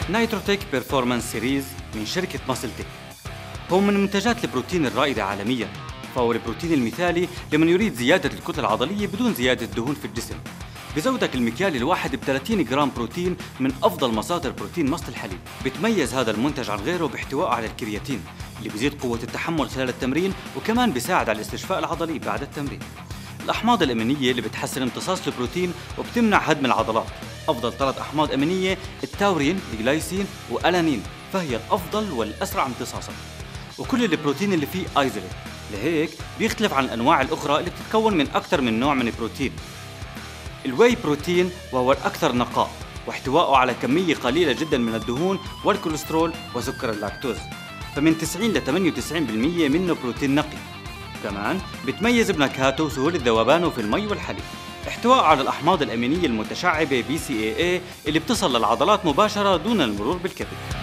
نايتروتيك بيرفورمانس سيريز من شركة ماسل تك هو من منتجات البروتين الرائدة عالمياً، فهو البروتين المثالي لمن يريد زيادة الكتلة العضلية بدون زيادة دهون في الجسم. بزودك المكيال الواحد ب 30 جرام بروتين من أفضل مصادر بروتين مصل الحليب. بتميز هذا المنتج عن غيره باحتوائه على الكرياتين اللي بيزيد قوة التحمل خلال التمرين، وكمان بيساعد على الاستشفاء العضلي بعد التمرين. الأحماض الأمينية اللي بتحسن امتصاص البروتين وبتمنع هدم العضلات. أفضل 3 أحماض أمينية التاورين، الجلايسين وألانين، فهي الأفضل والأسرع امتصاصا. وكل البروتين اللي فيه ايزوليت، لهيك بيختلف عن الأنواع الأخرى اللي بتتكون من أكثر من نوع من البروتين. الواي بروتين وهو الأكثر نقاء، واحتوائه على كمية قليلة جدا من الدهون والكوليسترول وسكر اللاكتوز، فمن 90 ل 98% منه بروتين نقي. كمان بتميز بنكهاته وسهولة ذوبانه في المي والحليب. احتوائه على الأحماض الأمينية المتشعبة BCAA اللي بتصل للعضلات مباشرة دون المرور بالكبد.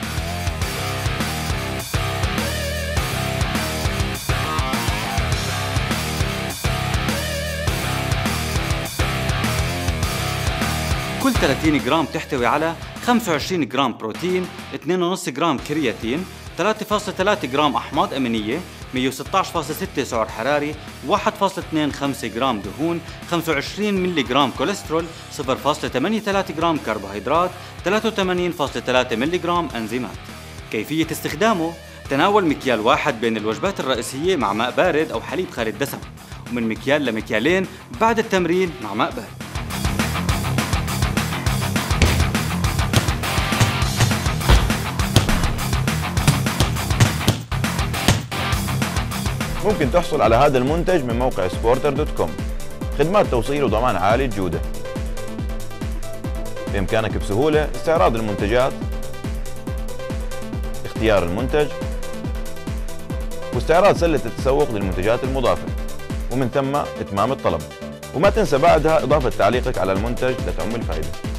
كل 30 جرام تحتوي على 25 جرام بروتين، 2.5 جرام كرياتين، 3.3 جرام أحماض أمينية، 116.6 سعر حراري، 1.25 جرام دهون، 25 ملي جرام كوليسترول، 0.83 جرام كربوهيدرات، 83.3 ملي جرام أنزيمات. كيفية استخدامه: تناول مكيال واحد بين الوجبات الرئيسية مع ماء بارد أو حليب خالي الدسم، ومن مكيال لمكيالين بعد التمرين مع ماء بارد. ممكن تحصل على هذا المنتج من موقع sporter.com. خدمات توصيل وضمان عالي الجودة. بإمكانك بسهولة استعراض المنتجات، اختيار المنتج، واستعراض سلة التسوق للمنتجات المضافة، ومن ثم إتمام الطلب. وما تنسى بعدها إضافة تعليقك على المنتج لتعم الفائدة.